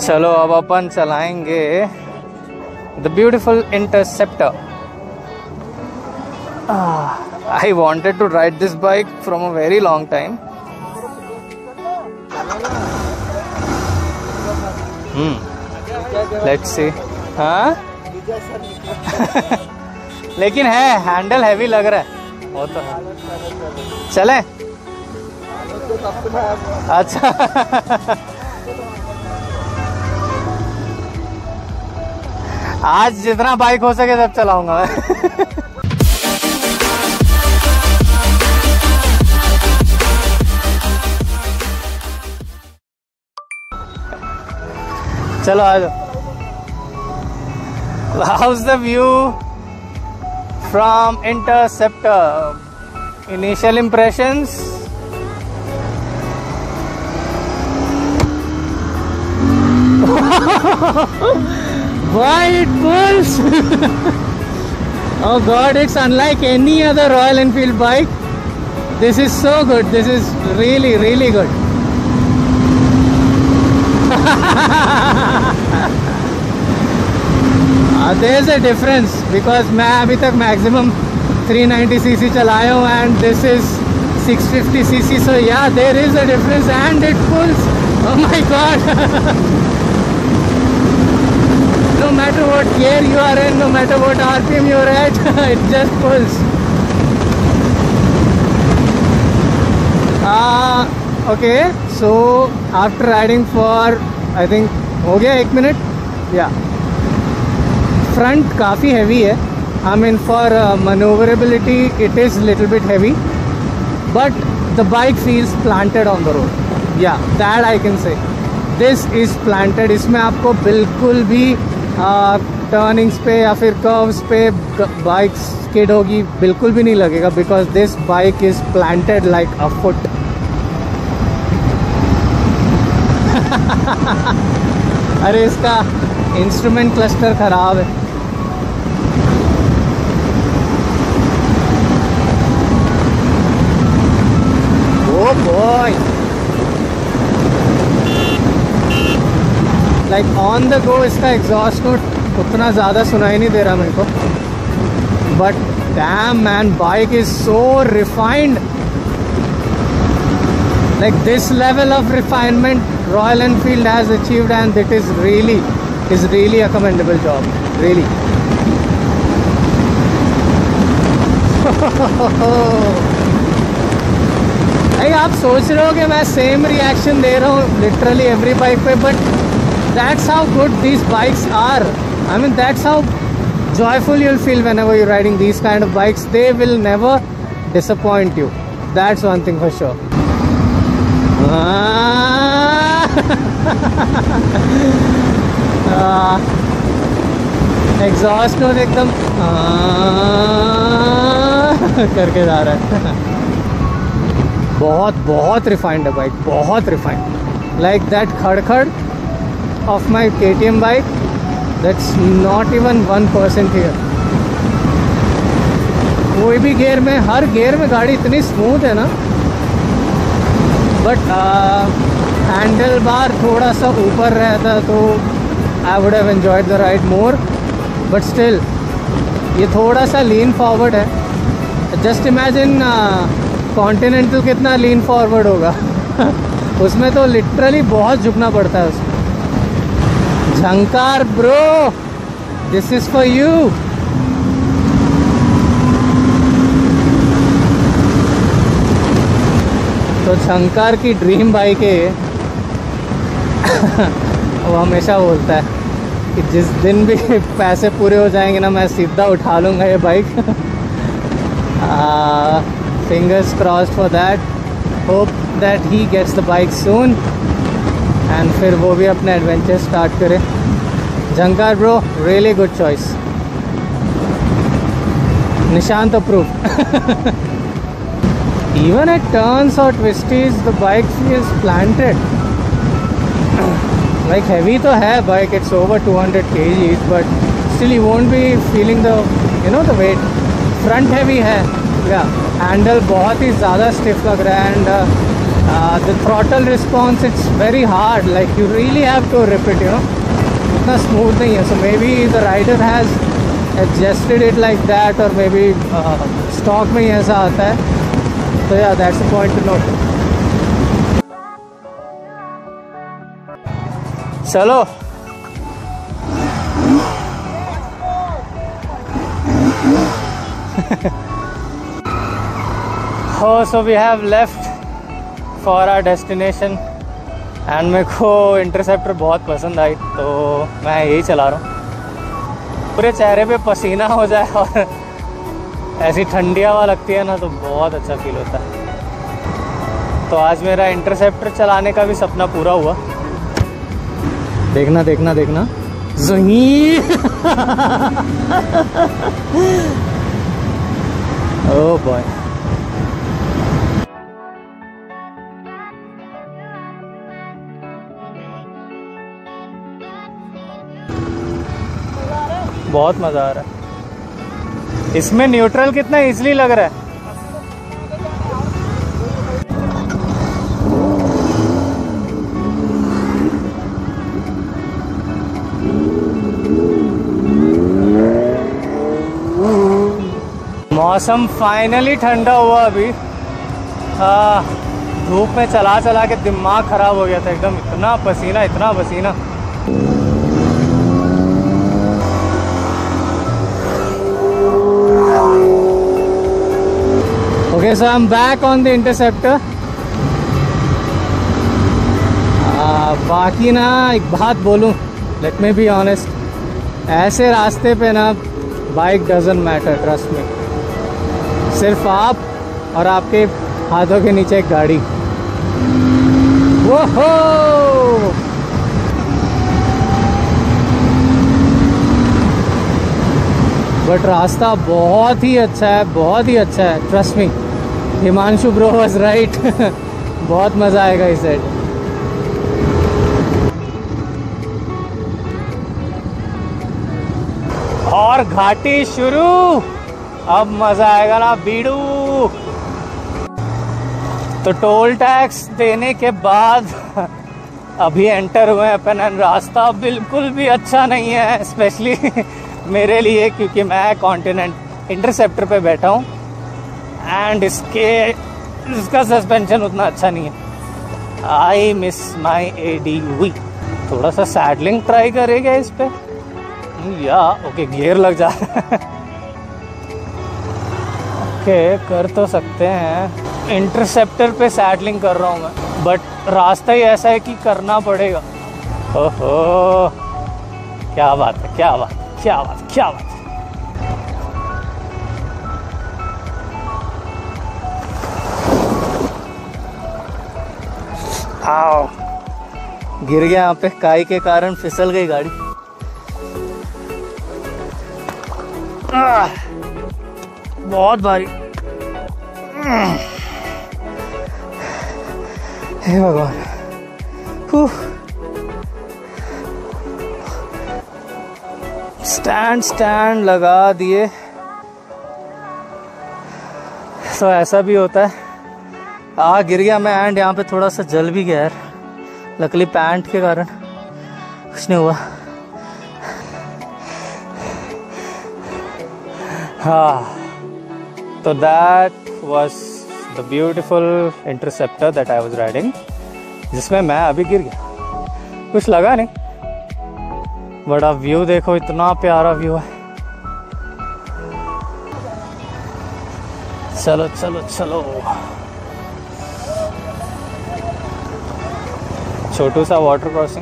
चलो अब अपन चलाएंगे the beautiful interceptor. I wanted to ride this bike from a very long time. Let's see. हाँ लेकिन है हैंडल हैवी लग रहा है वो तो है। चले अच्छा आज जितना बाइक हो सके सब चलाऊंगा मैं। चलो आ जाओ। How's the view from Interceptor? Initial impressions? Why it pulls? Oh God, it's unlike any other Royal Enfield bike. This is so good. This is really, really good. There's a difference because मैं अभी तक maximum 390cc चलाया हूँ and this is 650cc. So yeah, there is a difference and it pulls. Oh my God. No matter what gear you are in, no matter what RPM you are at, it just pulls. Okay, so after riding for I think हो गया 1 minute. Yeah. Front काफ़ी heavy है. I mean for maneuverability it is little bit heavy, but the bike feels planted on the road. Yeah, that I can say. This is planted. इसमें आपको बिल्कुल भी turnings पे या फिर कर्व्स पे बाइक स्किड होगी बिल्कुल भी नहीं लगेगा because this bike is planted like a foot. अरे इसका इंस्ट्रूमेंट क्लस्टर खराब है। Oh boy, like on the go इसका एग्जॉस्ट नोट उतना ज़्यादा सुनाई नहीं दे रहा मेरे को, but damn man, bike is so refined. Like this level of refinement Royal Enfield has achieved and it is really a commendable job, really. भाई आप सोच रहे हो कि मैं सेम रिएक्शन दे रहा हूँ लिटरली एवरी बाइक पे, but that's how good these bikes are. I mean that's how joyful you'll feel whenever you're riding these kind of bikes. They will never disappoint you. That's one thing for sure. Exhaust note एकदम करके जा रहा है। बहुत refined है bike, बहुत refined. Like that खड़खड़ of my KTM bike, that's not even 1% here. कोई भी गियर में, हर गियर में गाड़ी इतनी स्मूथ है ना, बट हैंडल बार थोड़ा सा ऊपर रहता तो I would have enjoyed the ride more, but still ये थोड़ा सा लीन फॉरवर्ड है। जस्ट इमेजिन कॉन्टिनेंटल कितना लीन फॉरवर्ड होगा। उसमें तो लिटरली बहुत झुकना पड़ता है उसमें। Jhankar bro, this is for you. तो झंकार की ड्रीम बाइक है वो हमेशा बोलता है कि जिस दिन भी पैसे पूरे हो जाएंगे ना, मैं सीधा उठा लूँगा ये bike. Fingers crossed for that, hope that he gets the bike soon and फिर वो भी अपने एडवेंचर स्टार्ट करे। Jhankar bro, really good choice. Nishant approve. Even at turns or twisties, the bike feels planted. Like heavy तो है bike, it's over 200 kgs, but still you won't be feeling the, you know, the weight. Front heavy है, yeah. Handle बहुत ही ज़्यादा stiff लग रहा है and The throttle response, it's very hard, like you really have to rip it, you know. Itna smooth nahi hai, so maybe the rider has adjusted it like that, or maybe stock mein hi aisa aata hai. So yeah, that's the point to note. Chalo. Oh, so we have left for our destination and मेरे को interceptor बहुत पसंद आई, तो मैं यही चला रहा हूँ. पूरे चेहरे पे पसीना हो जाए और ऐसी ठंडी हवा लगती है ना, तो बहुत अच्छा फील होता है. तो आज मेरा इंटरसेप्टर चलाने का भी सपना पूरा हुआ. देखना देखना देखना ज़ही. Oh boy. बहुत मज़ा आ रहा है. इसमें न्यूट्रल कितना इजीली लग रहा है. मौसम फाइनली ठंडा हुआ. अभी धूप में चला चला के दिमाग ख़राब हो गया था एकदम. इतना पसीना, इतना पसीना. Okay, so I'm back on the Interceptor. बाकी ना एक बात बोलूँ, let me be honest, ऐसे रास्ते पे ना bike doesn't matter, trust me. सिर्फ आप और आपके हाथों के नीचे एक गाड़ी. ओहो, बट रास्ता बहुत ही अच्छा है, बहुत ही अच्छा है. Trust me, Himanshu bro was right. बहुत मज़ा आएगा इस साइड. और घाटी शुरू. अब मज़ा आएगा ना बीड़ू. तो टोल टैक्स देने के बाद अभी एंटर हुए अपन. रास्ता बिल्कुल भी अच्छा नहीं है, स्पेशली मेरे लिए, क्योंकि मैं कॉन्टिनेंट इंटरसेप्टर पे बैठा हूँ एंड इसका सस्पेंशन उतना अच्छा नहीं है. I miss my ADV. थोड़ा सा सैडलिंग ट्राई करेगा इस पे. या ओके, गियर लग जा रहा है. ओके, कर तो सकते हैं. इंटरसेप्टर पे सैडलिंग कर रहा हूँ मैं, बट रास्ता ही ऐसा है कि करना पड़ेगा. ओहो, क्या बात है, क्या बात, क्या बात, क्या बात. आओ, गिर गया यहाँ पे. काई के कारण फिसल गई गाड़ी. बहुत भारी. हे भगवान. स्टैंड लगा दिए. तो ऐसा भी होता है. गिर गया मैं एंड यहाँ पे थोड़ा सा जल भी गया यार. लकली पैंट के कारण कुछ नहीं हुआ. हाँ, तो that was the beautiful interceptor that I was riding, जिसमें मैं अभी गिर गया. कुछ लगा नहीं, बड़ा व्यू देखो, इतना प्यारा व्यू है. चलो चलो चलो. छोटू सा वाटर क्रॉसिंग.